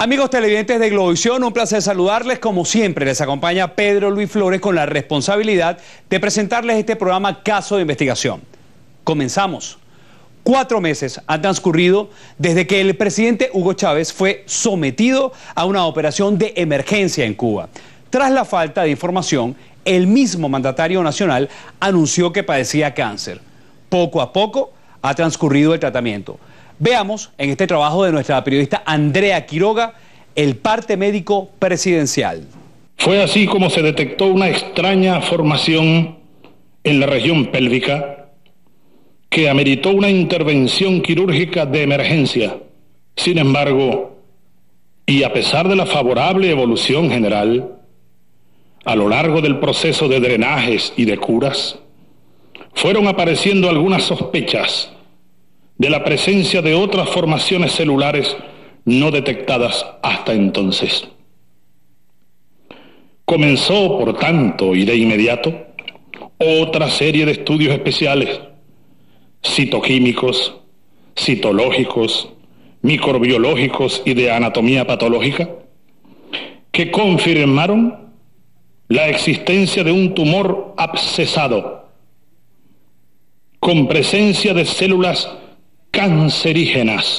Amigos televidentes de Globovisión, un placer saludarles. Como siempre, les acompaña Pedro Luis Flores con la responsabilidad de presentarles este programa Caso de Investigación. Comenzamos. 4 meses han transcurrido desde que el presidente Hugo Chávez fue sometido a una operación de emergencia en Cuba. Tras la falta de información, el mismo mandatario nacional anunció que padecía cáncer. Poco a poco ha transcurrido el tratamiento. Veamos en este trabajo de nuestra periodista Andrea Quiroga el parte médico presidencial. Fue así como se detectó una extraña formación en la región pélvica que ameritó una intervención quirúrgica de emergencia. Sin embargo, y a pesar de la favorable evolución general, a lo largo del proceso de drenajes y de curas, fueron apareciendo algunas sospechas de la presencia de otras formaciones celulares no detectadas hasta entonces. Comenzó, por tanto, y de inmediato, otra serie de estudios especiales, citoquímicos, citológicos, microbiológicos y de anatomía patológica, que confirmaron la existencia de un tumor abscesado, con presencia de células cancerígenas,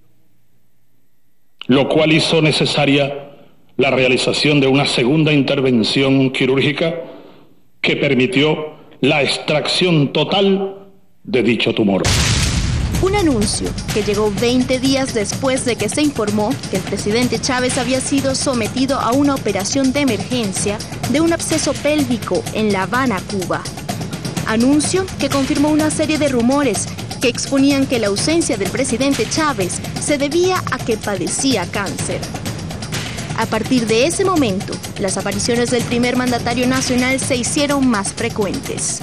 lo cual hizo necesaria la realización de una segunda intervención quirúrgica que permitió la extracción total de dicho tumor. Un anuncio que llegó 20 días después de que se informó que el presidente Chávez había sido sometido a una operación de emergencia de un absceso pélvico en La Habana, Cuba. Anuncio que confirmó una serie de rumores que exponían que la ausencia del presidente Chávez se debía a que padecía cáncer. A partir de ese momento, las apariciones del primer mandatario nacional se hicieron más frecuentes.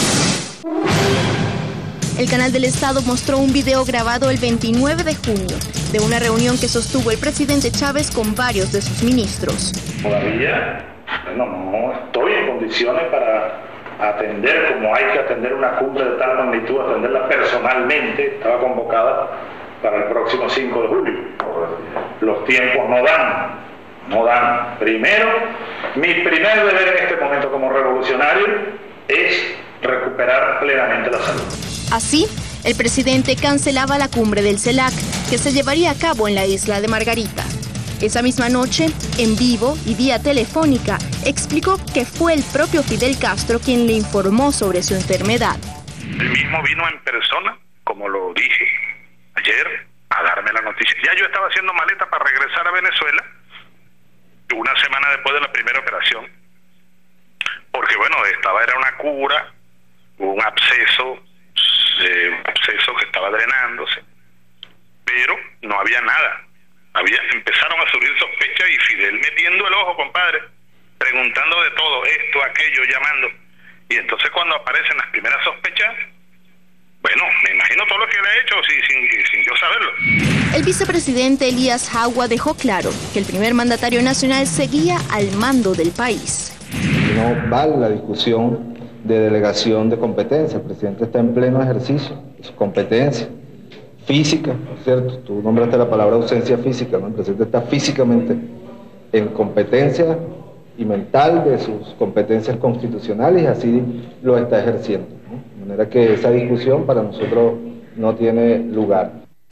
El canal del Estado mostró un video grabado el 29 de junio de una reunión que sostuvo el presidente Chávez con varios de sus ministros. Todavía, no estoy en condiciones para atender como hay que atender una cumbre de tal magnitud, atenderla personalmente. Estaba convocada para el próximo 5 de julio. Los tiempos no dan. Primero, mi primer deber en este momento como revolucionario es recuperar plenamente la salud. Así, el presidente cancelaba la cumbre del CELAC, que se llevaría a cabo en la isla de Margarita. Esa misma noche, en vivo y vía telefónica, explicó que fue el propio Fidel Castro quien le informó sobre su enfermedad. Él mismo vino en persona, como lo dije ayer, a darme la noticia. Ya yo estaba haciendo maleta para regresar a Venezuela, una semana después de la primera operación, porque era una cura, un absceso que estaba drenándose, pero no había nada. Empezaron a surgir sospechas y Fidel metiendo el ojo, compadre, preguntando de todo, esto, aquello, llamando. Y entonces cuando aparecen las primeras sospechas, me imagino todo lo que él ha hecho sin yo saberlo. El vicepresidente Elías Jagua dejó claro que el primer mandatario nacional seguía al mando del país. No vale la discusión de delegación de competencia. El presidente está en pleno ejercicio de su competencia física, ¿no es cierto? Tú nombraste la palabra ausencia física, ¿no? El presidente está físicamente en competencia y mental de sus competencias constitucionales y así lo está ejerciendo, ¿no? De manera que esa discusión para nosotros no tiene lugar.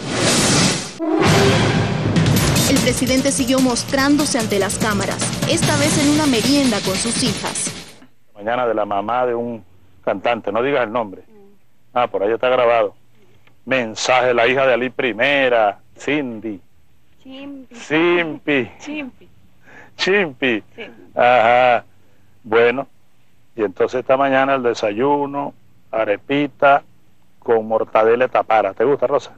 El presidente siguió mostrándose ante las cámaras, esta vez en una merienda con sus hijas. Mañana de la mamá de un cantante, no digas el nombre. Por ahí está grabado. Mensaje de la hija de Ali Primera, Cindy. Chimpi. Sí. Ajá. Bueno, y entonces esta mañana el desayuno, arepita con mortadela tapara. ¿Te gusta, Rosa?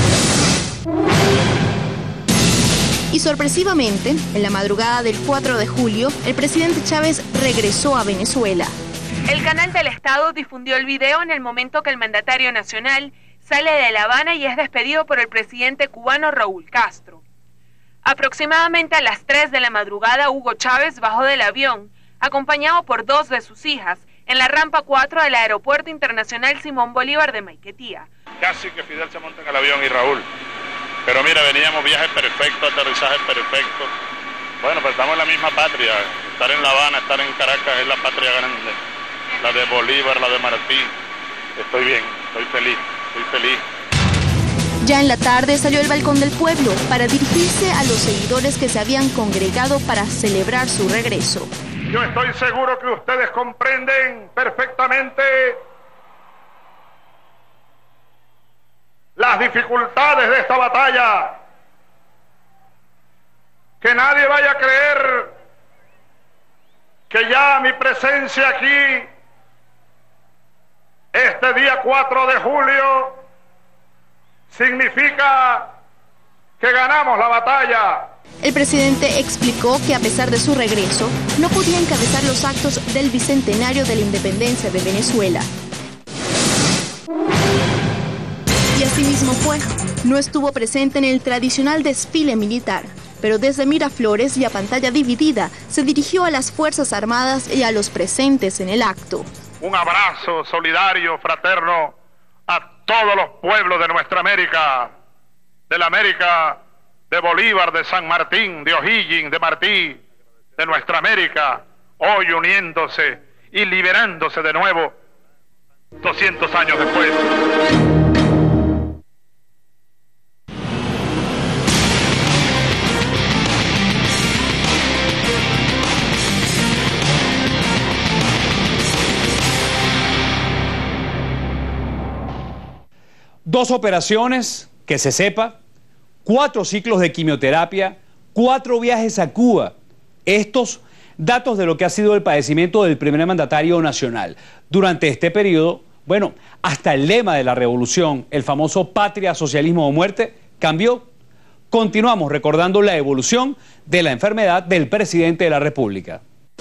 Y sorpresivamente, en la madrugada del 4 de julio, el presidente Chávez regresó a Venezuela. El canal del Estado difundió el video en el momento que el mandatario nacional sale de La Habana y es despedido por el presidente cubano Raúl Castro. Aproximadamente a las 3 de la madrugada, Hugo Chávez bajó del avión, acompañado por 2 de sus hijas, en la rampa 4 del Aeropuerto Internacional Simón Bolívar de Maiquetía. Casi que Fidel se monta en el avión y Raúl. Pero mira, veníamos viaje perfecto, aterrizaje perfecto. Bueno, pues estamos en la misma patria. Estar en La Habana, estar en Caracas es la patria grande. La de Bolívar, la de Martí. Estoy bien, estoy feliz. Ya en la tarde salió al balcón del pueblo para dirigirse a los seguidores que se habían congregado para celebrar su regreso. Yo estoy seguro que ustedes comprenden perfectamente las dificultades de esta batalla. Que nadie vaya a creer que ya mi presencia aquí, este día 4 de julio, significa que ganamos la batalla. El presidente explicó que a pesar de su regreso, no podía encabezar los actos del bicentenario de la independencia de Venezuela. Y así mismo fue. No estuvo presente en el tradicional desfile militar, pero desde Miraflores y a pantalla dividida se dirigió a las Fuerzas Armadas y a los presentes en el acto. Un abrazo solidario, fraterno, a todos los pueblos de nuestra América, de la América de Bolívar, de San Martín, de O'Higgins, de Martí, de nuestra América, hoy uniéndose y liberándose de nuevo 200 años después. Dos operaciones, que se sepa, 4 ciclos de quimioterapia, 4 viajes a Cuba. Estos datos de lo que ha sido el padecimiento del primer mandatario nacional. Durante este periodo, bueno, hasta el lema de la revolución, el famoso patria, socialismo o muerte, cambió. Continuamos recordando la evolución de la enfermedad del presidente de la República.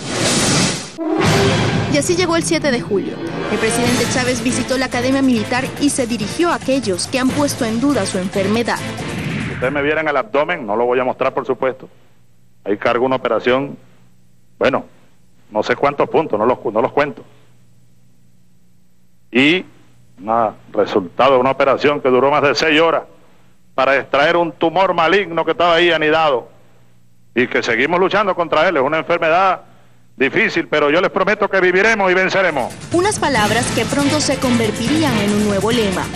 Y así llegó el 7 de julio. El presidente Chávez visitó la Academia Militar y se dirigió a aquellos que han puesto en duda su enfermedad. Si ustedes me vieran el abdomen, no lo voy a mostrar por supuesto. Ahí cargo una operación, bueno, no sé cuántos puntos, no los cuento. Y resultado de una operación que duró más de 6 horas para extraer un tumor maligno que estaba ahí anidado y que seguimos luchando contra él. Es una enfermedad difícil, pero yo les prometo que viviremos y venceremos. Unas palabras que pronto se convertirían en un nuevo lema.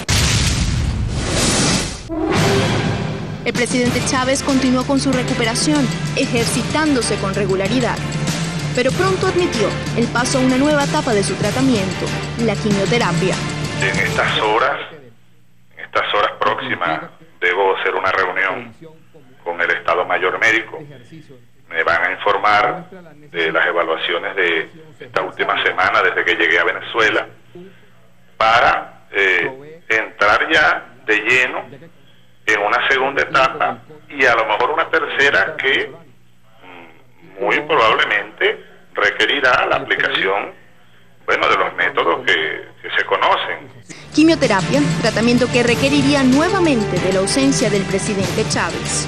El presidente Chávez continuó con su recuperación, ejercitándose con regularidad. Pero pronto admitió el paso a una nueva etapa de su tratamiento, la quimioterapia. En estas horas próximas, debo hacer una reunión con el Estado Mayor Médico. Me van a informar de las evaluaciones de esta última semana desde que llegué a Venezuela para entrar ya de lleno en una segunda etapa y a lo mejor una tercera que muy probablemente requerirá la aplicación, bueno, de los métodos que se conocen. Quimioterapia, tratamiento que requeriría nuevamente de la ausencia del presidente Chávez.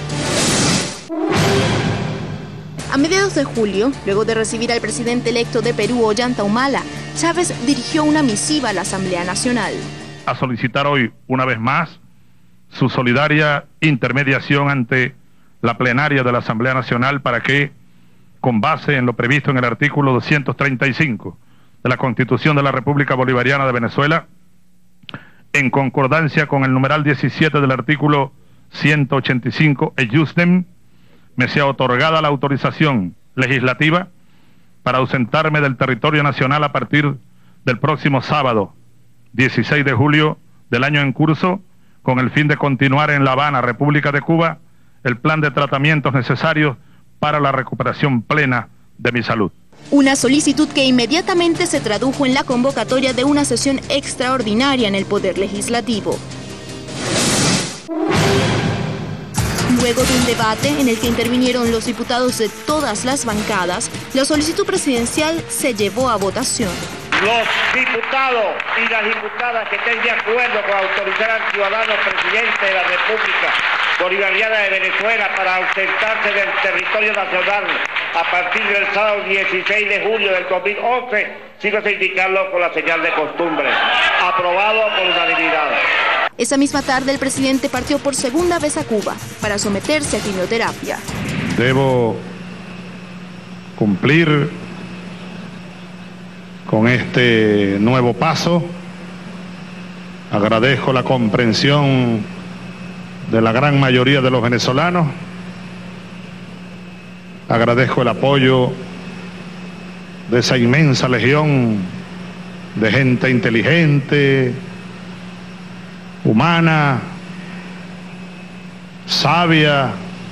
A mediados de julio, luego de recibir al presidente electo de Perú, Ollanta Humala, Chávez dirigió una misiva a la Asamblea Nacional. A solicitar hoy, una vez más, su solidaria intermediación ante la plenaria de la Asamblea Nacional para que, con base en lo previsto en el artículo 235 de la Constitución de la República Bolivariana de Venezuela, en concordancia con el numeral 17 del artículo 185 ejusdem, me sea otorgada la autorización legislativa para ausentarme del territorio nacional a partir del próximo sábado, 16 de julio del año en curso, con el fin de continuar en La Habana, República de Cuba, el plan de tratamientos necesarios para la recuperación plena de mi salud. Una solicitud que inmediatamente se tradujo en la convocatoria de una sesión extraordinaria en el Poder Legislativo. Luego de un debate en el que intervinieron los diputados de todas las bancadas, la solicitud presidencial se llevó a votación. Los diputados y las diputadas que estén de acuerdo con autorizar al ciudadano presidente de la República Bolivariana de Venezuela para ausentarse del territorio nacional a partir del sábado 16 de julio del 2011, sigo a indicarlo con la señal de costumbre. Aprobado por unanimidad. Esa misma tarde el presidente partió por segunda vez a Cuba para someterse a quimioterapia. Debo cumplir con este nuevo paso. Agradezco la comprensión de la gran mayoría de los venezolanos. Agradezco el apoyo de esa inmensa legión de gente inteligente, humana, sabia,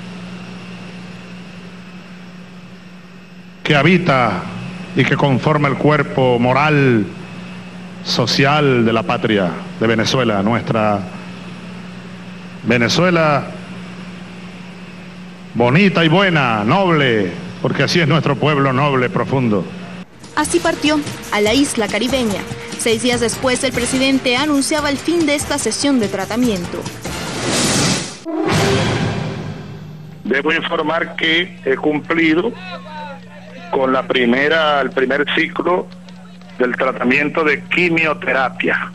que habita y que conforma el cuerpo moral, social de la patria de Venezuela, nuestra Venezuela bonita y buena, noble, porque así es nuestro pueblo noble, profundo. Así partió a la isla caribeña. 6 días después, el presidente anunciaba el fin de esta sesión de tratamiento. Debo informar que he cumplido con el primer ciclo del tratamiento de quimioterapia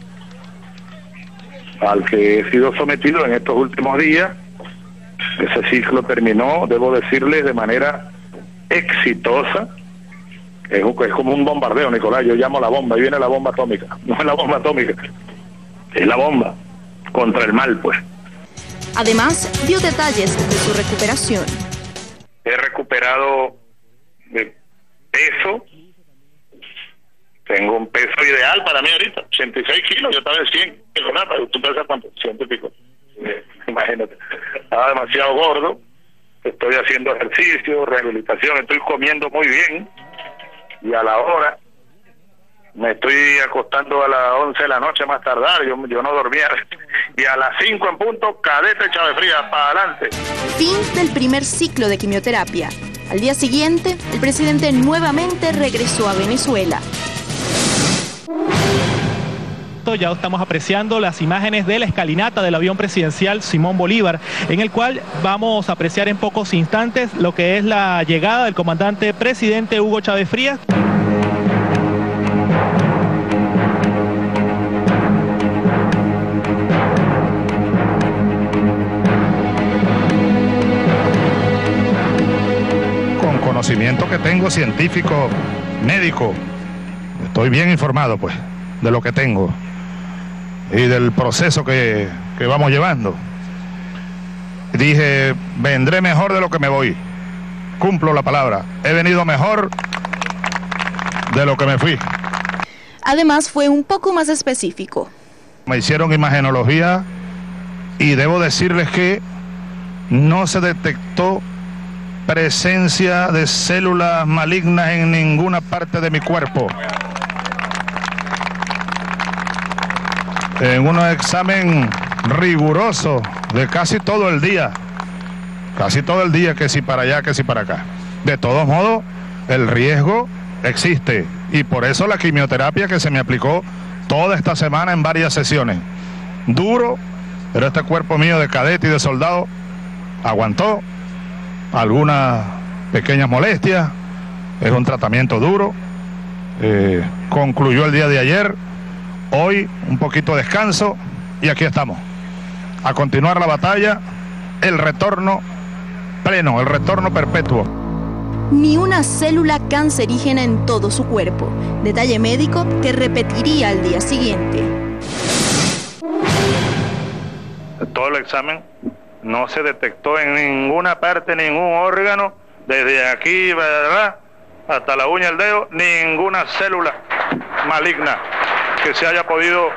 al que he sido sometido en estos últimos días. Ese ciclo terminó, debo decirles, de manera exitosa. Es como un bombardeo, Nicolás. Yo llamo la bomba, ahí viene la bomba atómica. No es la bomba atómica, es la bomba contra el mal, pues. Además, dio detalles de su recuperación. He recuperado de peso. Tengo un peso ideal para mí ahorita, 86 kilos. Yo estaba en 100 kilos, pero tú pesas cuánto, 100 y pico. Imagínate, estaba demasiado gordo. Estoy haciendo ejercicio, rehabilitación, estoy comiendo muy bien. Y a la hora, me estoy acostando a las 11 de la noche más tardar, yo no dormía. Y a las 5 en punto, Cadete Chávez Frías, para adelante. Fin del primer ciclo de quimioterapia. Al día siguiente, el presidente nuevamente regresó a Venezuela. Ya estamos apreciando las imágenes de la escalinata del avión presidencial Simón Bolívar, en el cual vamos a apreciar en pocos instantes lo que es la llegada del comandante presidente Hugo Chávez Frías. Con conocimiento que tengo científico, médico, estoy bien informado pues de lo que tengo y del proceso que vamos llevando. Dije, vendré mejor de lo que me voy. Cumplo la palabra. He venido mejor de lo que me fui. Además, fue un poco más específico. Me hicieron imagenología y debo decirles que no se detectó presencia de células malignas en ninguna parte de mi cuerpo. En un examen riguroso de casi todo el día, que si para allá, que si para acá. De todos modos, el riesgo existe y por eso la quimioterapia que se me aplicó toda esta semana en varias sesiones. Duro, pero este cuerpo mío de cadete y de soldado aguantó algunas pequeñas molestias. Es un tratamiento duro. Concluyó el día de ayer. Hoy un poquito de descanso y aquí estamos, a continuar la batalla, el retorno pleno, el retorno perpetuo. Ni una célula cancerígena en todo su cuerpo, detalle médico que repetiría al día siguiente. Todo el examen no se detectó en ninguna parte, ningún órgano, desde aquí, ¿verdad?, hasta la uña del dedo, ninguna célula maligna que se haya podido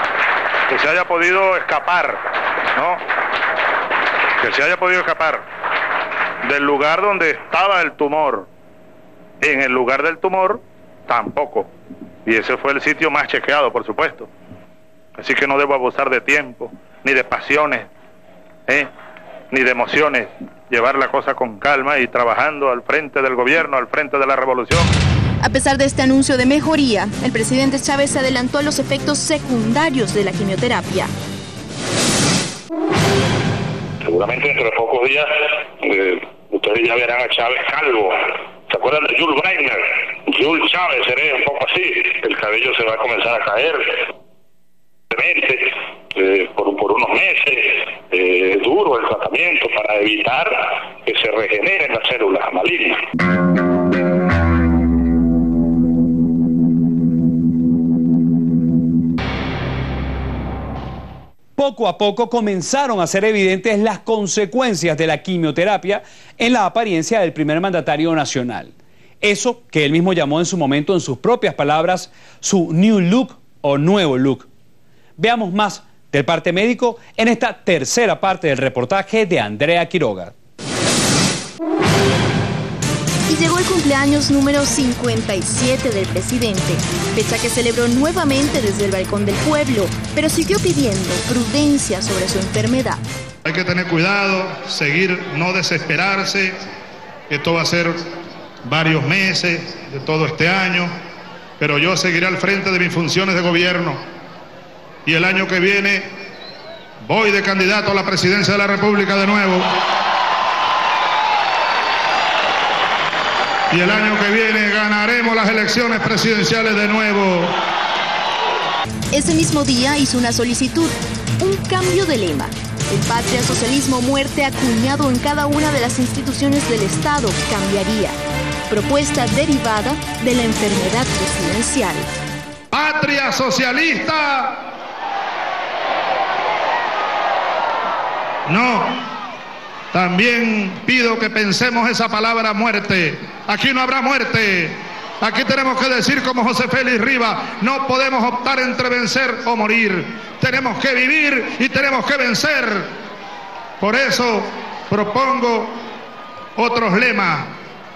escapar, ¿no? Que se haya podido escapar del lugar donde estaba el tumor. En el lugar del tumor, tampoco. Y ese fue el sitio más chequeado, por supuesto. Así que no debo abusar de tiempo, ni de pasiones, ni de emociones. Llevar la cosa con calma y trabajando al frente del gobierno, al frente de la revolución. A pesar de este anuncio de mejoría, el presidente Chávez se adelantó a los efectos secundarios de la quimioterapia. Seguramente dentro de pocos días ustedes ya verán a Chávez calvo. ¿Se acuerdan de Jules Breitner? Jules Chávez seré un poco así. El cabello se va a comenzar a caer. por unos meses, duro el tratamiento para evitar que se regeneren las células malignas. Poco a poco comenzaron a ser evidentes las consecuencias de la quimioterapia en la apariencia del primer mandatario nacional. Eso que él mismo llamó en su momento, en sus propias palabras, su new look o nuevo look. Veamos más del parte médico en esta tercera parte del reportaje de Andrea Quiroga. Y llegó el cumpleaños número 57 del presidente, fecha que celebró nuevamente desde el balcón del pueblo, pero siguió pidiendo prudencia sobre su enfermedad. Hay que tener cuidado, seguir, no desesperarse. Esto va a ser varios meses de todo este año, pero yo seguiré al frente de mis funciones de gobierno. Y el año que viene voy de candidato a la presidencia de la República de nuevo. Y el año que viene ganaremos las elecciones presidenciales de nuevo. Ese mismo día hizo una solicitud, un cambio de lema. El patria, socialismo, muerte acuñado en cada una de las instituciones del Estado cambiaría. Propuesta derivada de la enfermedad presidencial. Patria socialista. No. También pido que pensemos esa palabra muerte. Aquí no habrá muerte. Aquí tenemos que decir como José Félix Rivas, no podemos optar entre vencer o morir. Tenemos que vivir y tenemos que vencer. Por eso propongo otros lemas.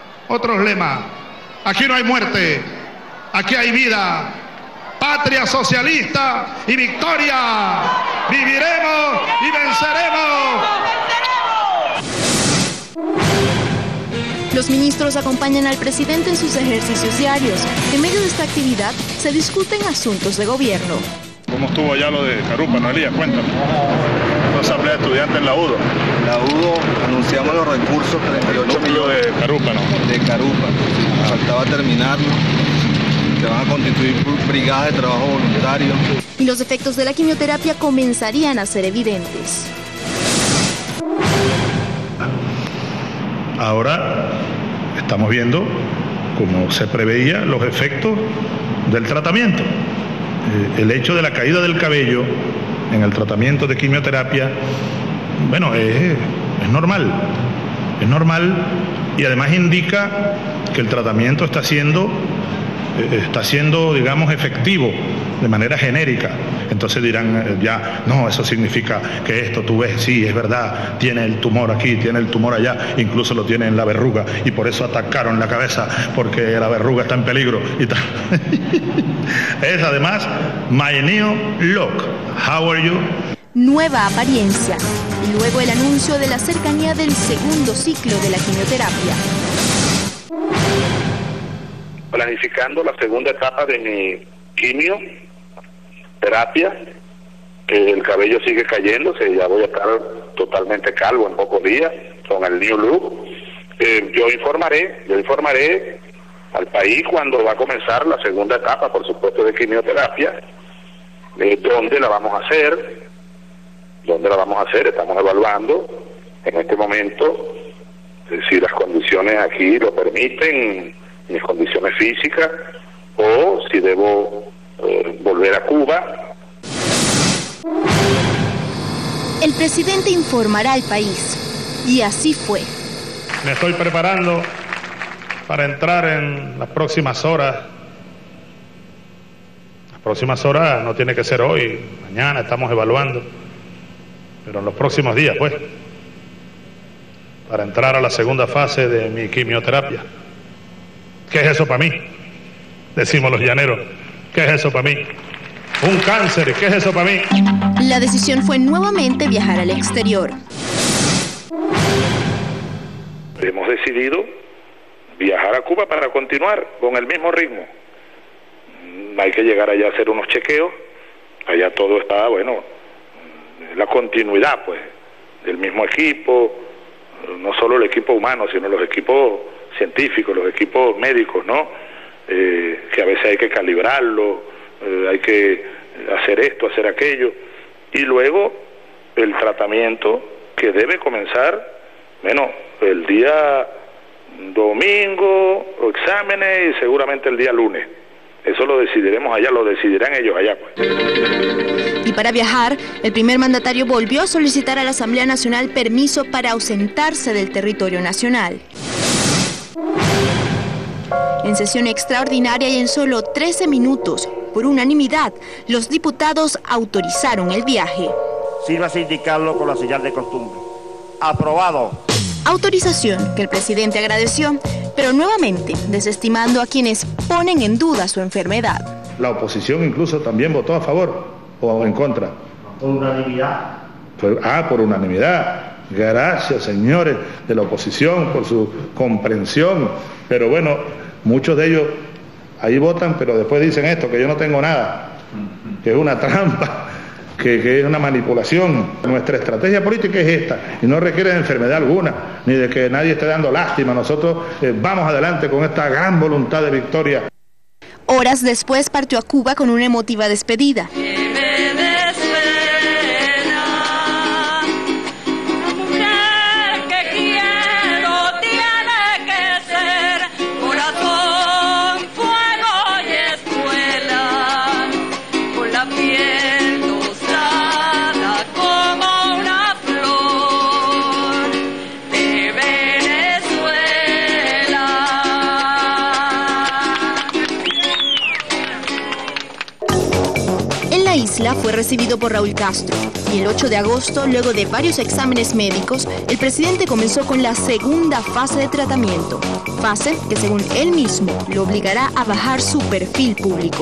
Aquí no hay muerte, aquí hay vida. Patria socialista y victoria. Viviremos y venceremos. Los ministros acompañan al presidente en sus ejercicios diarios. En medio de esta actividad se discuten asuntos de gobierno. ¿Cómo estuvo allá lo de Carupa, no, Elías? Cuéntame. La asamblea de estudiantes en la UDO. La UDO anunciamos los recursos, 38 millones de Carupa, ¿no? De Carupa. Faltaba terminarlo. Se van a constituir brigadas de trabajo voluntario. Y los efectos de la quimioterapia comenzarían a ser evidentes. Ahora estamos viendo, como se preveía, los efectos del tratamiento. El hecho de la caída del cabello en el tratamiento de quimioterapia, bueno, es normal. Es normal y además indica que el tratamiento está siendo, digamos, efectivo de manera genérica. Entonces dirán ya, no, eso significa que esto, tú ves, sí, es verdad, tiene el tumor aquí, tiene el tumor allá, incluso lo tiene en la verruga y por eso atacaron la cabeza, porque la verruga está en peligro y tal. Es además, my new look. How are you? Nueva apariencia y luego el anuncio de la cercanía del segundo ciclo de la quimioterapia. Planificando la segunda etapa de mi quimioterapia, el cabello sigue cayéndose, ya voy a estar totalmente calvo en pocos días con el new look. Yo informaré al país cuando va a comenzar la segunda etapa, por supuesto, de quimioterapia, dónde la vamos a hacer, estamos evaluando en este momento si las condiciones aquí lo permiten, mis condiciones físicas, o si debo volver a Cuba. El presidente informará al país, y así fue. Me estoy preparando para entrar en las próximas horas. Las próximas horas no tiene que ser hoy, mañana estamos evaluando, pero en los próximos días, pues, para entrar a la segunda fase de mi quimioterapia. ¿Qué es eso para mí? Decimos los llaneros. ¿Qué es eso para mí? Un cáncer. ¿Qué es eso para mí? La decisión fue nuevamente viajar al exterior. Hemos decidido viajar a Cuba para continuar con el mismo ritmo. Hay que llegar allá a hacer unos chequeos. Allá todo está, bueno, la continuidad, pues, del mismo equipo, no solo el equipo humano, sino los equipos científicos, los equipos médicos, ¿no? Que a veces hay que calibrarlo, hay que hacer esto, hacer aquello. y luego el tratamiento que debe comenzar, bueno, el día domingo, exámenes y seguramente el día lunes. Eso lo decidiremos allá, lo decidirán ellos allá, pues. Y para viajar, el primer mandatario volvió a solicitar a la Asamblea Nacional permiso para ausentarse del territorio nacional. En sesión extraordinaria y en solo 13 minutos, por unanimidad, los diputados autorizaron el viaje. Sírvase indicarlo con la señal de costumbre. Aprobado. Autorización que el presidente agradeció, pero nuevamente desestimando a quienes ponen en duda su enfermedad. La oposición incluso también votó a favor o en contra. Por unanimidad. Por unanimidad. Gracias, señores de la oposición, por su comprensión. Pero bueno, muchos de ellos ahí votan, pero después dicen esto, que yo no tengo nada, que es una trampa, que es una manipulación. Nuestra estrategia política es esta, y no requiere de enfermedad alguna, ni de que nadie esté dando lástima. Nosotros vamos adelante con esta gran voluntad de victoria. Horas después partió a Cuba con una emotiva despedida. Fue recibido por Raúl Castro y el 8 de agosto, luego de varios exámenes médicos, el presidente comenzó con la segunda fase de tratamiento, fase que según él mismo lo obligará a bajar su perfil público.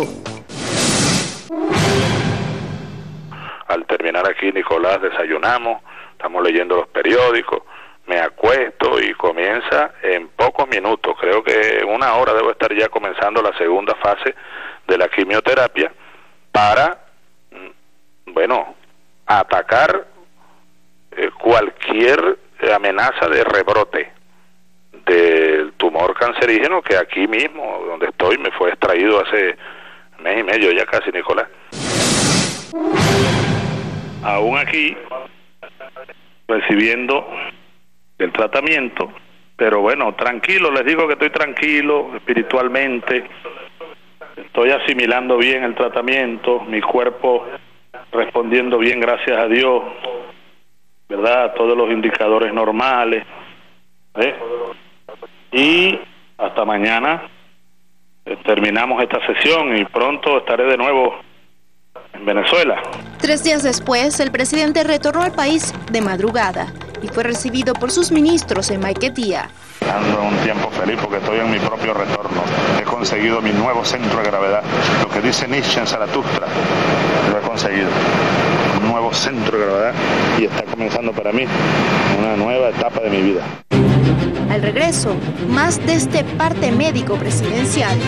Al terminar aquí, Nicolás, desayunamos, estamos leyendo los periódicos, me acuesto y comienza en pocos minutos, creo que en una hora debo estar ya comenzando la segunda fase de la quimioterapia para atacar cualquier amenaza de rebrote del tumor cancerígeno que aquí mismo, donde estoy, me fue extraído hace mes y medio ya casi, Nicolás. Aún aquí, recibiendo el tratamiento, pero bueno, tranquilo, les digo que estoy tranquilo espiritualmente, estoy asimilando bien el tratamiento, mi cuerpo respondiendo bien, gracias a Dios, ¿verdad? Todos los indicadores normales, y hasta mañana terminamos esta sesión y pronto estaré de nuevo en Venezuela. 3 días después, el presidente retornó al país de madrugada y fue recibido por sus ministros en Maiquetía. Ando en un tiempo feliz porque estoy en mi propio retorno. He conseguido mi nuevo centro de gravedad. Lo que dice Nietzsche en Zaratustra, lo he conseguido. Un nuevo centro de gravedad y está comenzando para mí una nueva etapa de mi vida. Al regreso, más de este parte médico presidencial.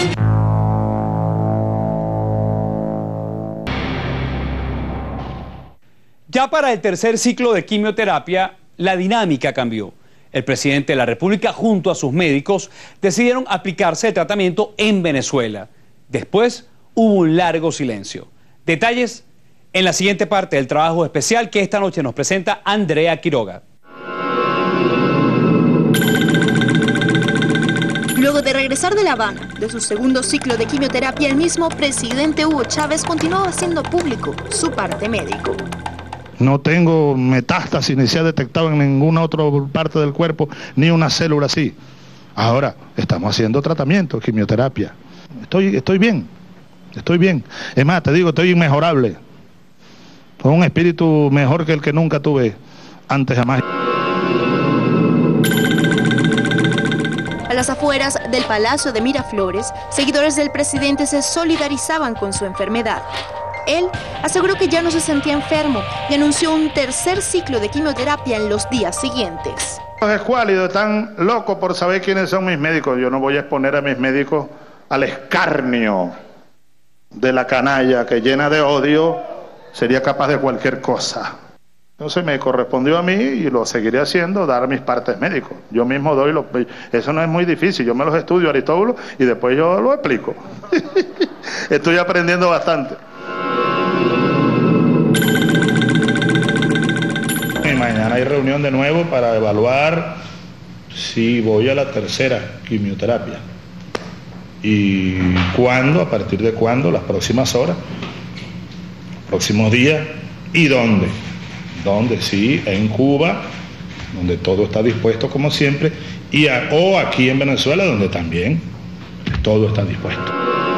Ya para el tercer ciclo de quimioterapia, la dinámica cambió. El presidente de la República, junto a sus médicos, decidieron aplicarse el tratamiento en Venezuela. Después hubo un largo silencio. Detalles en la siguiente parte del trabajo especial que esta noche nos presenta Andrea Quiroga. Luego de regresar de La Habana, de su segundo ciclo de quimioterapia, el mismo presidente Hugo Chávez continuaba haciendo público su parte médico. No tengo metástasis ni se ha detectado en ninguna otra parte del cuerpo, ni una célula así. Ahora, estamos haciendo tratamiento, quimioterapia. Estoy bien, estoy bien. Es más, te digo, estoy inmejorable. Con un espíritu mejor que el que nunca tuve antes jamás. A las afueras del Palacio de Miraflores, seguidores del presidente se solidarizaban con su enfermedad. Él aseguró que ya no se sentía enfermo y anunció un tercer ciclo de quimioterapia en los días siguientes. Los escuálidos están locos por saber quiénes son mis médicos. Yo no voy a exponer a mis médicos al escarnio de la canalla que llena de odio sería capaz de cualquier cosa. Entonces me correspondió a mí y lo seguiré haciendo, dar mis partes médicos. Yo mismo doy los... Eso no es muy difícil, yo me los estudio Aristóbulo y después yo lo explico. Estoy aprendiendo bastante. reunión de nuevo para evaluar si voy a la tercera quimioterapia. Y cuándo, a partir de cuándo, las próximas horas, próximos días, y dónde. Dónde, sí, en Cuba, donde todo está dispuesto como siempre, o aquí en Venezuela, donde también todo está dispuesto.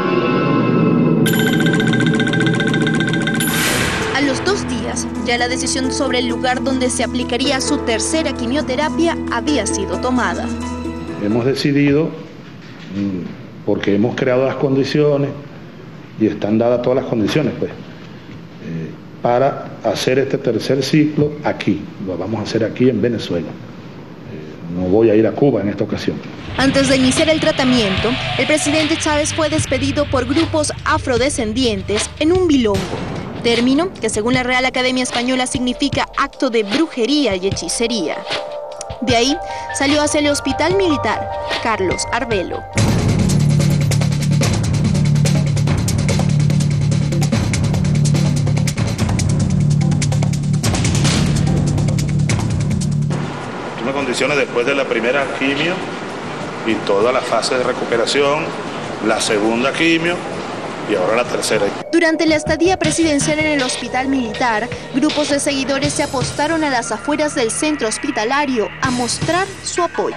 A los 2 días, ya la decisión sobre el lugar donde se aplicaría su tercera quimioterapia había sido tomada. Hemos decidido, porque hemos creado las condiciones y están dadas todas las condiciones, pues, para hacer este tercer ciclo aquí. Lo vamos a hacer aquí en Venezuela. No voy a ir a Cuba en esta ocasión. Antes de iniciar el tratamiento, el presidente Chávez fue despedido por grupos afrodescendientes en un bilongo, término que según la Real Academia Española significa acto de brujería y hechicería. De ahí salió hacia el Hospital Militar Carlos Arbelo. Condiciones después de la primera quimio y toda la fase de recuperación, la segunda quimio y ahora la tercera. Durante la estadía presidencial en el hospital militar, grupos de seguidores se apostaron a las afueras del centro hospitalario a mostrar su apoyo.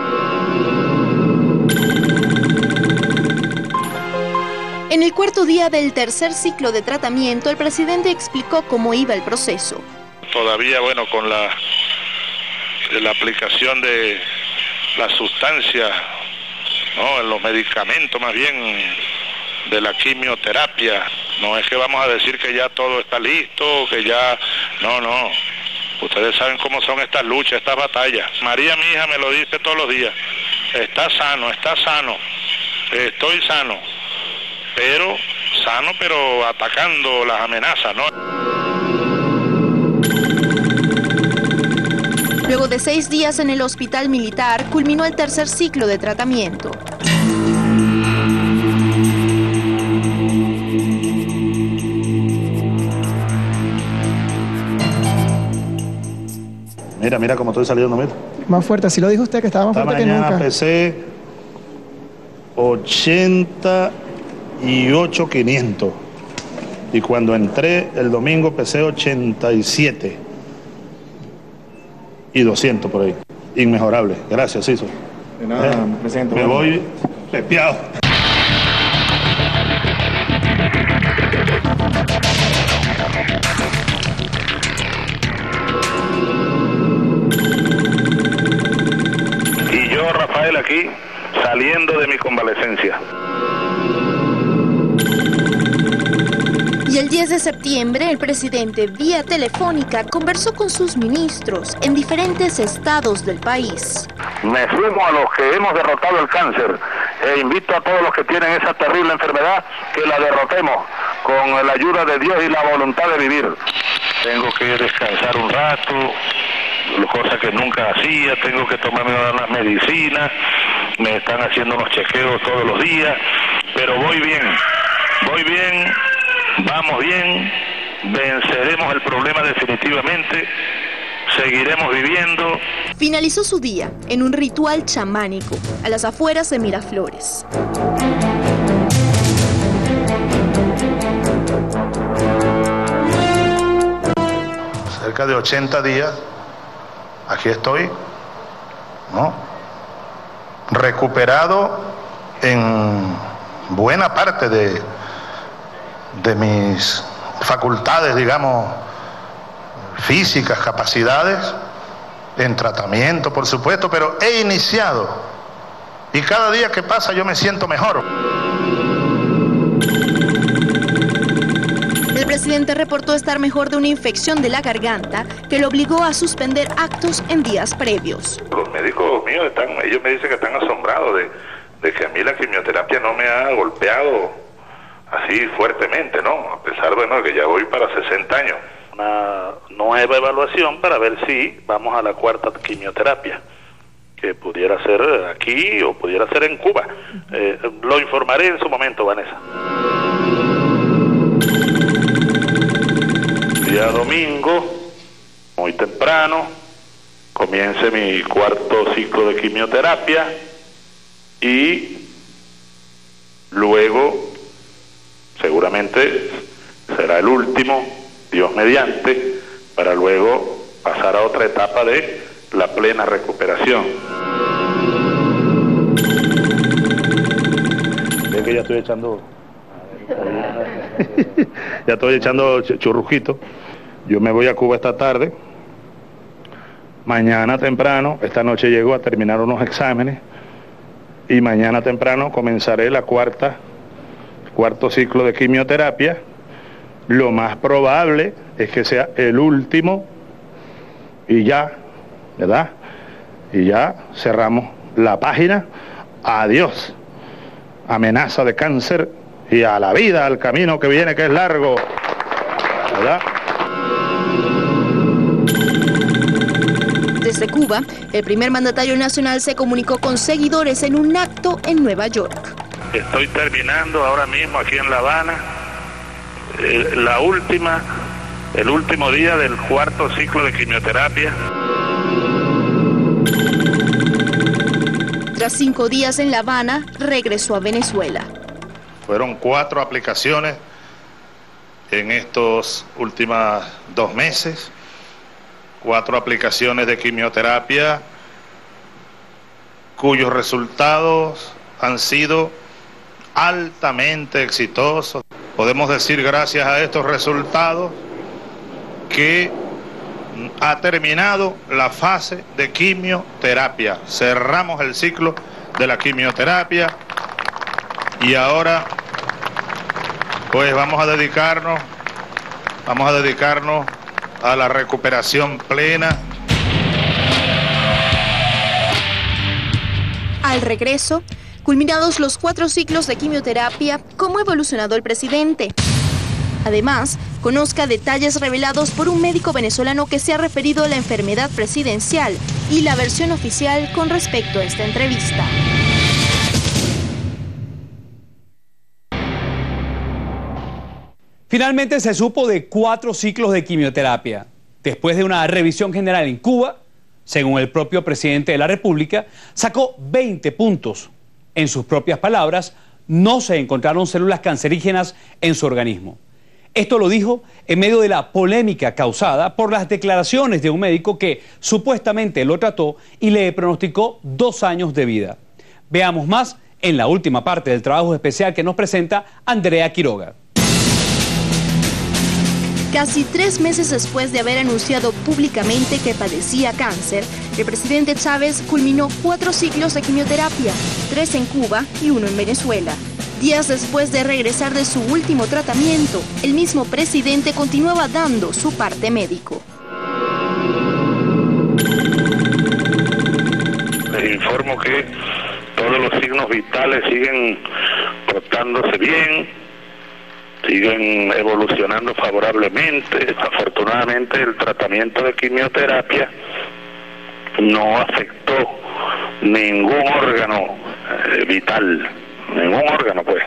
En el cuarto día del tercer ciclo de tratamiento, el presidente explicó cómo iba el proceso. Todavía, bueno, con la aplicación de la sustancia, ¿no? Los medicamentos más bien de la quimioterapia. No es que vamos a decir que ya todo está listo, que ya... No. Ustedes saben cómo son estas luchas, estas batallas. María, mi hija, me lo dice todos los días. Está sano, estoy sano, pero atacando las amenazas, ¿no? Luego de 6 días en el hospital militar, culminó el tercer ciclo de tratamiento. Mira cómo estoy saliendo, mira. Más fuerte, así lo dijo usted, que estaba más fuerte que nunca. Esta mañana pesé 88,500. Y cuando entré el domingo pesé 87. Y 200 por ahí. Inmejorable. Gracias, Ciso. De nada, presidente. Me voy pepeado. Y yo, Rafael, aquí, saliendo de mi convalecencia. Y el 10 de septiembre, el presidente, vía telefónica, conversó con sus ministros en diferentes estados del país. Me sumo a los que hemos derrotado el cáncer e invito a todos los que tienen esa terrible enfermedad que la derrotemos con la ayuda de Dios y la voluntad de vivir. Tengo que descansar un rato, cosa que nunca hacía, tengo que tomarme las medicinas, me están haciendo unos chequeos todos los días, pero voy bien, vamos bien, venceremos el problema definitivamente, seguiremos viviendo. Finalizó su día en un ritual chamánico a las afueras de Miraflores. Cerca de 80 días, aquí estoy, ¿no? Recuperado en buena parte de mis facultades, digamos, físicas, capacidades, en tratamiento, por supuesto, pero he iniciado y cada día que pasa yo me siento mejor. El presidente reportó estar mejor de una infección de la garganta que lo obligó a suspender actos en días previos. Los médicos míos ellos me dicen que están asombrados de que a mí la quimioterapia no me ha golpeado así fuertemente, ¿no? A pesar de que ya voy para 60 años. Una nueva evaluación para ver si vamos a la cuarta quimioterapia, que pudiera ser aquí o pudiera ser en Cuba. Lo informaré en su momento, Vanessa. Día domingo, muy temprano, comience mi cuarto ciclo de quimioterapia y luego seguramente será el último, Dios mediante, para luego pasar a otra etapa de la plena recuperación. Es que ya estoy echando ya estoy echando churrusquito. Yo me voy a Cuba esta tarde, mañana temprano, esta noche llego a terminar unos exámenes y mañana temprano comenzaré cuarto ciclo de quimioterapia. Lo más probable es que sea el último y ya, ¿verdad? Y ya cerramos la página. Adiós, amenaza de cáncer, y a la vida, al camino que viene, que es largo, ¿verdad? Desde Cuba, el primer mandatario nacional se comunicó con seguidores en un acto en Nueva York. Estoy terminando ahora mismo aquí en La Habana el último día del cuarto ciclo de quimioterapia. Tras 5 días en La Habana, regresó a Venezuela. Fueron 4 aplicaciones en estos últimos 2 meses, 4 aplicaciones de quimioterapia cuyos resultados han sido altamente exitosos. Podemos decir, gracias a estos resultados, que ha terminado la fase de quimioterapia. Cerramos el ciclo de la quimioterapia y ahora pues vamos a dedicarnos a la recuperación plena. Al regreso, culminados los 4 ciclos de quimioterapia, ¿cómo ha evolucionado el presidente? Además, conozca detalles revelados por un médico venezolano que se ha referido a la enfermedad presidencial y la versión oficial con respecto a esta entrevista. Finalmente se supo de 4 ciclos de quimioterapia. Después de una revisión general en Cuba, según el propio presidente de la República, sacó 20 puntos. En sus propias palabras, no se encontraron células cancerígenas en su organismo. Esto lo dijo en medio de la polémica causada por las declaraciones de un médico que supuestamente lo trató y le pronosticó 2 años de vida. Veamos más en la última parte del trabajo especial que nos presenta Andrea Quiroga. Casi 3 meses después de haber anunciado públicamente que padecía cáncer, el presidente Chávez culminó 4 ciclos de quimioterapia, 3 en Cuba y 1 en Venezuela. Días después de regresar de su último tratamiento, el mismo presidente continuaba dando su parte médico. Les informo que todos los signos vitales siguen portándose bien, siguen evolucionando favorablemente. Afortunadamente el tratamiento de quimioterapia no afectó ningún órgano vital, ningún órgano pues.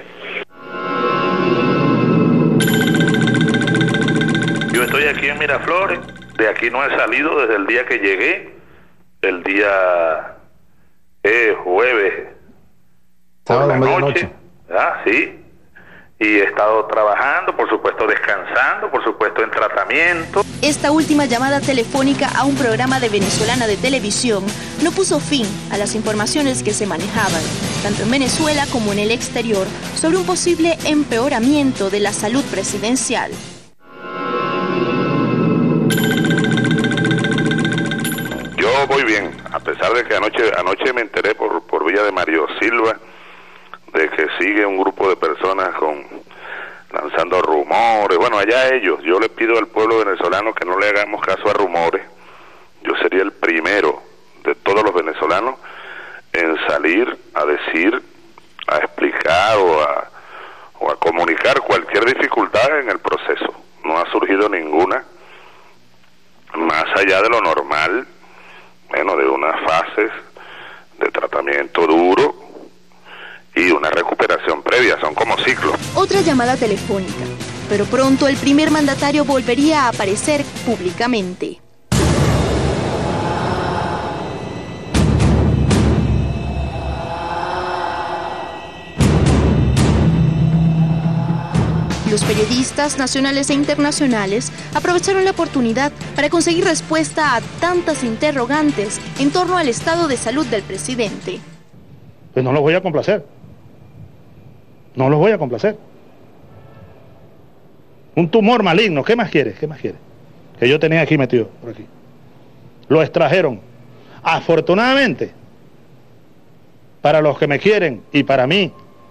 Yo estoy aquí en Miraflores, de aquí no he salido desde el día que llegué, el día jueves por la noche. Sí. Y he estado trabajando, por supuesto descansando, por supuesto en tratamiento. Esta última llamada telefónica a un programa de venezolana de televisión no puso fin a las informaciones que se manejaban, tanto en Venezuela como en el exterior, sobre un posible empeoramiento de la salud presidencial. Yo voy bien, a pesar de que anoche me enteré por vía de Mario Silva de que sigue un grupo de personas lanzando rumores. Bueno, allá ellos. Yo le pido al pueblo venezolano que no le hagamos caso a rumores. Yo sería el primero de todos los venezolanos en salir a decir, a explicar o a comunicar cualquier dificultad en el proceso. No ha surgido ninguna, más allá de lo normal, bueno, de unas fases de tratamiento duro y una recuperación previa, son como ciclos. Otra llamada telefónica, pero pronto el primer mandatario volvería a aparecer públicamente. Los periodistas nacionales e internacionales aprovecharon la oportunidad para conseguir respuesta a tantas interrogantes en torno al estado de salud del presidente. Pues no los voy a complacer. No los voy a complacer. Un tumor maligno, ¿qué más quieres? ¿Qué más quieres? Que yo tenía aquí metido, por aquí. Lo extrajeron. Afortunadamente, para los que me quieren y para mí,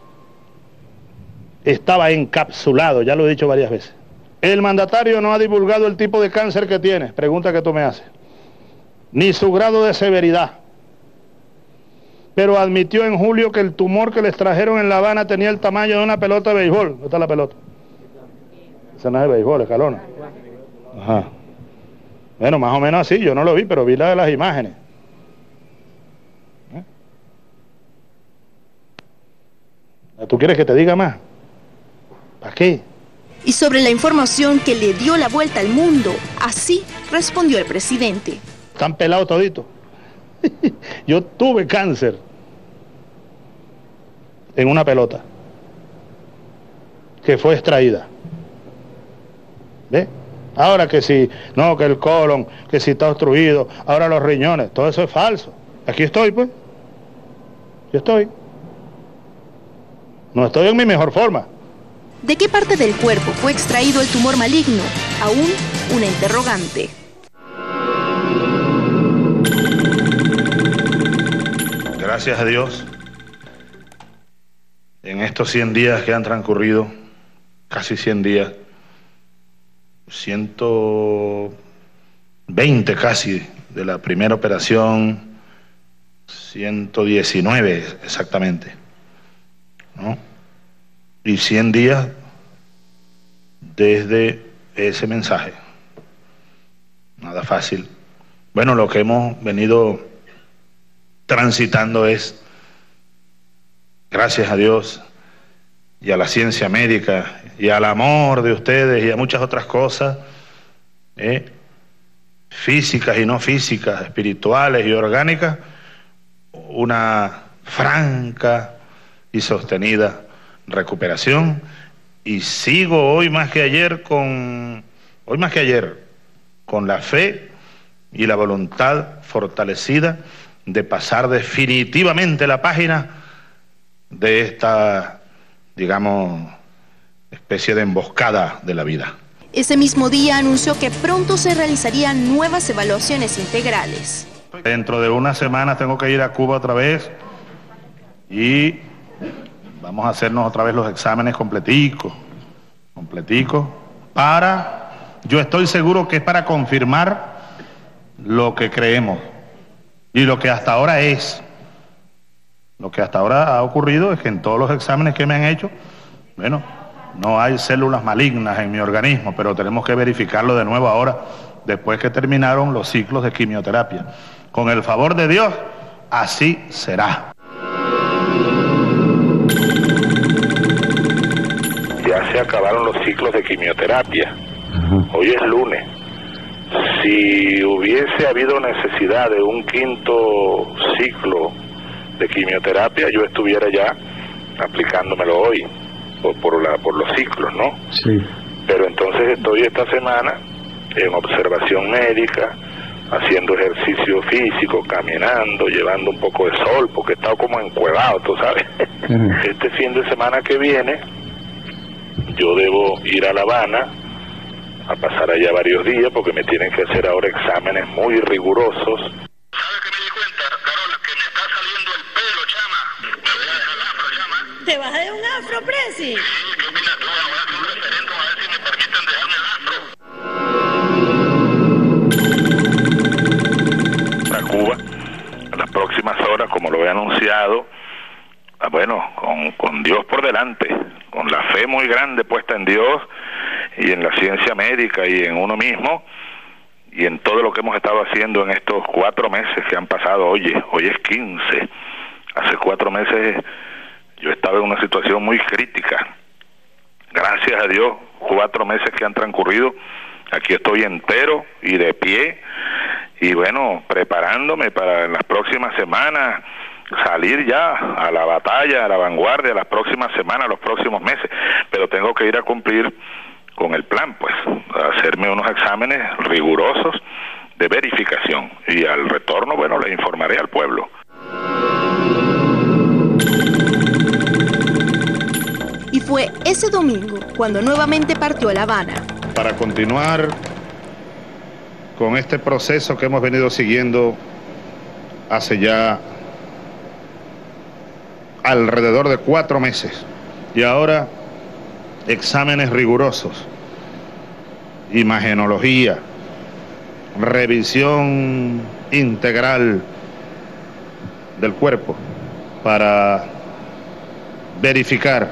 estaba encapsulado, ya lo he dicho varias veces. El mandatario no ha divulgado el tipo de cáncer que tiene, pregunta que tú me haces, ni su grado de severidad. Pero admitió en julio que el tumor que le extrajeron en La Habana tenía el tamaño de una pelota de béisbol. ¿Dónde está la pelota? Esa no es de béisbol, es calona. Ajá. Bueno, más o menos así, yo no lo vi, pero vi la de las imágenes. ¿Tú quieres que te diga más? ¿Para qué? Y sobre la información que le dio la vuelta al mundo, así respondió el presidente. Están pelados toditos. Yo tuve cáncer en una pelota que fue extraída. ¿Ve? Ahora que si, no, que el colon, que si está obstruido, ahora los riñones, todo eso es falso. Aquí estoy, pues. Yo estoy. No estoy en mi mejor forma. ¿De qué parte del cuerpo fue extraído el tumor maligno? Aún una interrogante. Gracias a Dios, en estos 100 días que han transcurrido, casi 100 días, 120 casi de la primera operación, 119 exactamente, ¿no? Y 100 días desde ese mensaje. Nada fácil. Bueno, lo que hemos venido transitando es, gracias a Dios y a la ciencia médica y al amor de ustedes y a muchas otras cosas, físicas y no físicas, espirituales y orgánicas, una franca y sostenida recuperación, y sigo hoy más que ayer con la fe y la voluntad fortalecida de pasar definitivamente la página de esta, digamos, especie de emboscada de la vida. Ese mismo día anunció que pronto se realizarían nuevas evaluaciones integrales. Dentro de una semana tengo que ir a Cuba otra vez y vamos a hacernos otra vez los exámenes completicos, yo estoy seguro que es para confirmar lo que creemos y lo que hasta ahora es. Lo que hasta ahora ha ocurrido es que en todos los exámenes que me han hecho, bueno, no hay células malignas en mi organismo, pero tenemos que verificarlo de nuevo ahora, después que terminaron los ciclos de quimioterapia. Con el favor de Dios, así será. Ya se acabaron los ciclos de quimioterapia. Hoy es lunes. Si hubiese habido necesidad de un quinto ciclo de quimioterapia, yo estuviera ya aplicándomelo hoy, por los ciclos, ¿no? Sí. Pero entonces estoy esta semana en observación médica, haciendo ejercicio físico, caminando, llevando un poco de sol, porque he estado como encuevado, tú sabes. Este fin de semana que viene, yo debo ir a La Habana a pasar allá varios días porque me tienen que hacer ahora exámenes muy rigurosos. ¿Sabes qué me di cuenta, Carola? Que me está saliendo el pelo, chama. Me voy a dejar el afro, chama. ¿Te vas a dejar un afro, Presi? Sí, ¿qué opinas tú? Voy a hacer un referéndum a ver si me permiten dejarme el afro. Para Cuba, en las próximas horas, como lo he anunciado, bueno, con Dios por delante, con la fe muy grande puesta en Dios y en la ciencia médica y en uno mismo y en todo lo que hemos estado haciendo en estos 4 meses que han pasado. Oye, hoy es 15. Hace 4 meses yo estaba en una situación muy crítica. Gracias a Dios, 4 meses que han transcurrido, aquí estoy entero y de pie y bueno, preparándome para en las próximas semanas salir ya a la batalla, a la vanguardia, las próximas semanas, los próximos meses, pero tengo que ir a cumplir con el plan, pues, a hacerme unos exámenes rigurosos de verificación, y al retorno, bueno, le informaré al pueblo. Y fue ese domingo cuando nuevamente partió a La Habana. Para continuar con este proceso que hemos venido siguiendo hace ya alrededor de 4 meses, y ahora exámenes rigurosos, imagenología, revisión integral del cuerpo para verificar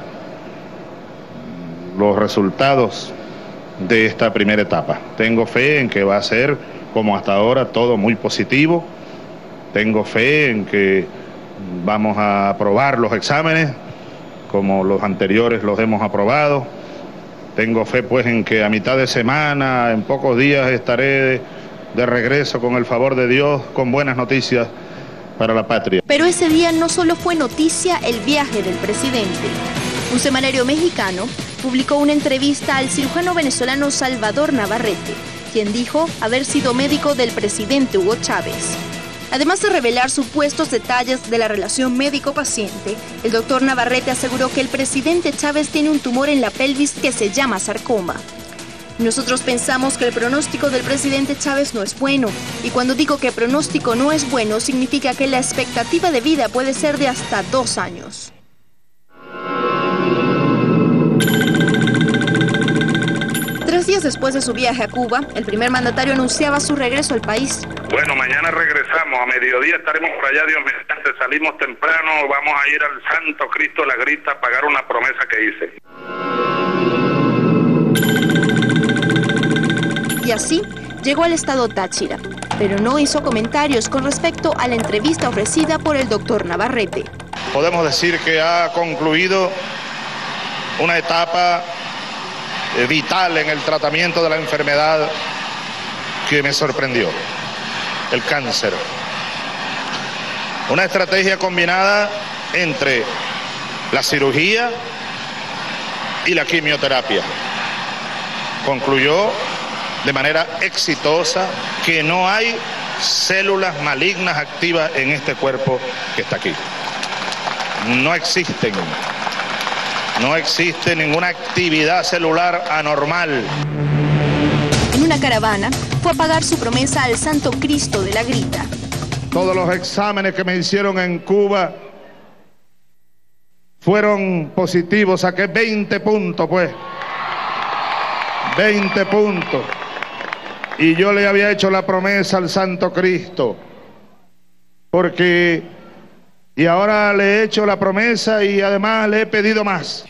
los resultados de esta primera etapa. Tengo fe en que va a ser, como hasta ahora, todo muy positivo. Tengo fe en que vamos a aprobar los exámenes como los anteriores los hemos aprobado. Tengo fe, pues, en que a mitad de semana, en pocos días, estaré de regreso, con el favor de Dios, con buenas noticias para la patria. Pero ese día no solo fue noticia el viaje del presidente. Un semanario mexicano publicó una entrevista al cirujano venezolano Salvador Navarrete, quien dijo haber sido médico del presidente Hugo Chávez. Además de revelar supuestos detalles de la relación médico-paciente, el doctor Navarrete aseguró que el presidente Chávez tiene un tumor en la pelvis que se llama sarcoma. Nosotros pensamos que el pronóstico del presidente Chávez no es bueno, y cuando digo que pronóstico no es bueno, significa que la expectativa de vida puede ser de hasta 2 años. Días después de su viaje a Cuba, el primer mandatario anunciaba su regreso al país. Bueno, mañana regresamos, a mediodía estaremos por allá, Dios mediante, salimos temprano, vamos a ir al Santo Cristo de la Grita a pagar una promesa que hice. Y así llegó al estado Táchira, pero no hizo comentarios con respecto a la entrevista ofrecida por el doctor Navarrete. Podemos decir que ha concluido una etapa vital en el tratamiento de la enfermedad que me sorprendió, el cáncer. Una estrategia combinada entre la cirugía y la quimioterapia. Concluyó de manera exitosa que no hay células malignas activas en este cuerpo que está aquí. No existen. No existe ninguna actividad celular anormal. En una caravana fue a pagar su promesa al Santo Cristo de la Grita. Todos los exámenes que me hicieron en Cuba fueron positivos. Saqué 20 puntos, pues. 20 puntos. Y yo le había hecho la promesa al Santo Cristo. Y ahora le he hecho la promesa y además le he pedido más.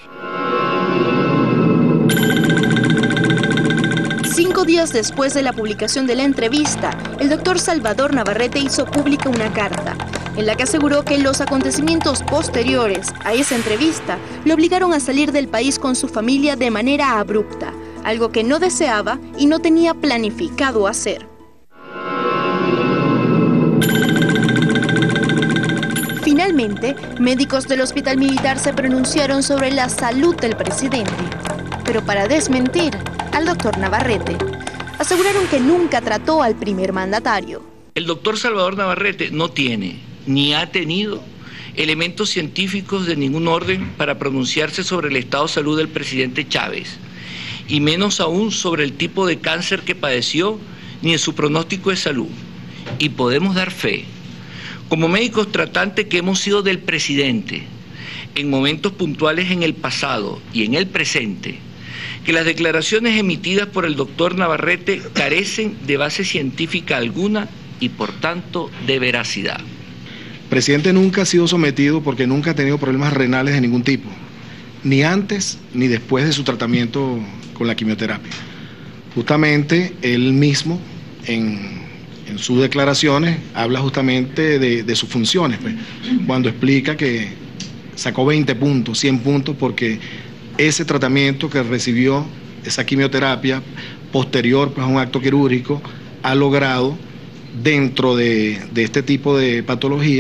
5 días después de la publicación de la entrevista, el doctor Salvador Navarrete hizo pública una carta en la que aseguró que los acontecimientos posteriores a esa entrevista le obligaron a salir del país con su familia de manera abrupta, algo que no deseaba y no tenía planificado hacer. Finalmente, médicos del Hospital Militar se pronunciaron sobre la salud del presidente, pero para desmentir al doctor Navarrete, aseguraron que nunca trató al primer mandatario. El doctor Salvador Navarrete no tiene, ni ha tenido, elementos científicos de ningún orden para pronunciarse sobre el estado de salud del presidente Chávez, y menos aún sobre el tipo de cáncer que padeció, ni en su pronóstico de salud. Y podemos dar fe, como médicos tratantes que hemos sido del presidente, en momentos puntuales en el pasado y en el presente, que las declaraciones emitidas por el doctor Navarrete carecen de base científica alguna y por tanto de veracidad. El presidente nunca ha sido sometido porque nunca ha tenido problemas renales de ningún tipo, ni antes ni después de su tratamiento con la quimioterapia. Justamente él mismo en sus declaraciones habla justamente de sus funciones, pues, cuando explica que sacó 20 puntos, 100 puntos, porque ese tratamiento que recibió, esa quimioterapia posterior, pues, a un acto quirúrgico, ha logrado, dentro de este tipo de patología,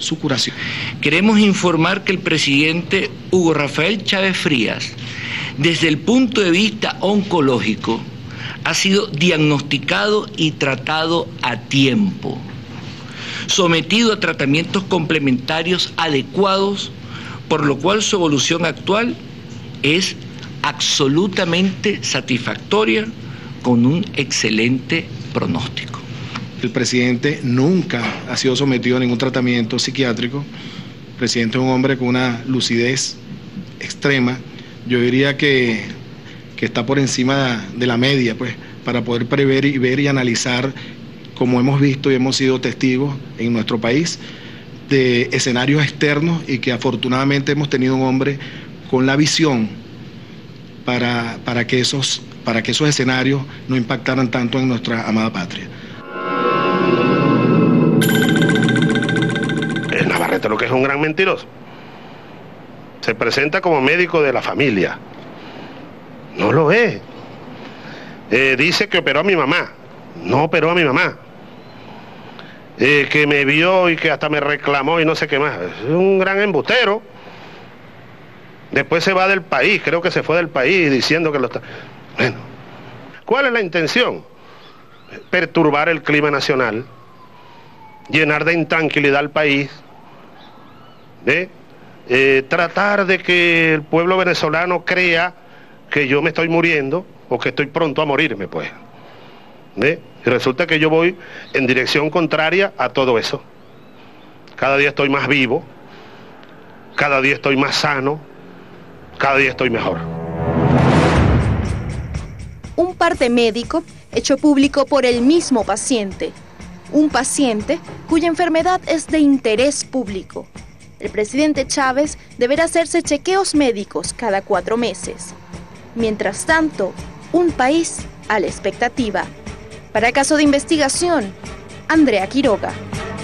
su curación. Queremos informar que el presidente Hugo Rafael Chávez Frías, desde el punto de vista oncológico, ha sido diagnosticado y tratado a tiempo, sometido a tratamientos complementarios adecuados, por lo cual su evolución actual es absolutamente satisfactoria, con un excelente pronóstico. El presidente nunca ha sido sometido a ningún tratamiento psiquiátrico. El presidente es un hombre con una lucidez extrema. Yo diría que está por encima de la media, pues, para poder prever y ver y analizar, como hemos visto y hemos sido testigos en nuestro país, de escenarios externos, y que afortunadamente hemos tenido un hombre con la visión para que esos escenarios no impactaran tanto en nuestra amada patria. Navarrete lo que es un gran mentiroso. Se presenta como médico de la familia. No lo es. Dice que operó a mi mamá. No operó a mi mamá. Que me vio y que hasta me reclamó y no sé qué más. Es un gran embustero. Después se va del país, creo que se fue del país diciendo que lo está... Bueno, ¿cuál es la intención? Perturbar el clima nacional, llenar de intranquilidad al país, tratar de que el pueblo venezolano crea que yo me estoy muriendo o que estoy pronto a morirme, pues. Y resulta que yo voy en dirección contraria a todo eso. Cada día estoy más vivo, cada día estoy más sano, cada día estoy mejor. Un parte médico hecho público por el mismo paciente. Un paciente cuya enfermedad es de interés público. El presidente Chávez deberá hacerse chequeos médicos cada 4 meses. Mientras tanto, un país a la expectativa. Para Caso de Investigación, Andrea Quiroga.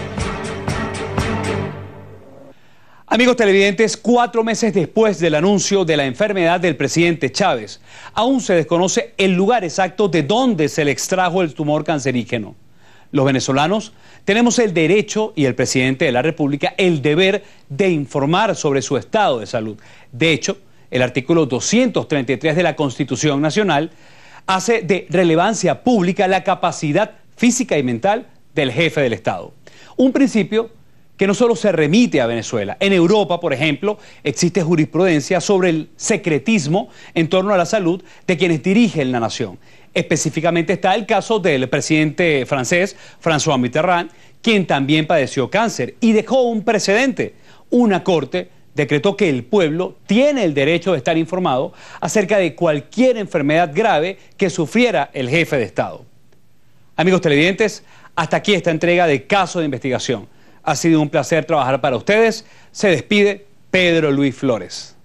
Amigos televidentes, 4 meses después del anuncio de la enfermedad del presidente Chávez, aún se desconoce el lugar exacto de dónde se le extrajo el tumor cancerígeno. Los venezolanos tenemos el derecho, y el presidente de la República el deber, de informar sobre su estado de salud. De hecho, el artículo 233 de la Constitución Nacional hace de relevancia pública la capacidad física y mental del jefe del Estado. Un principio que no solo se remite a Venezuela. En Europa, por ejemplo, existe jurisprudencia sobre el secretismo en torno a la salud de quienes dirigen la nación. Específicamente está el caso del presidente francés, François Mitterrand, quien también padeció cáncer y dejó un precedente. Una corte decretó que el pueblo tiene el derecho de estar informado acerca de cualquier enfermedad grave que sufriera el jefe de Estado. Amigos televidentes, hasta aquí esta entrega de Caso de Investigación. Ha sido un placer trabajar para ustedes. Se despide Pedro Luis Flores.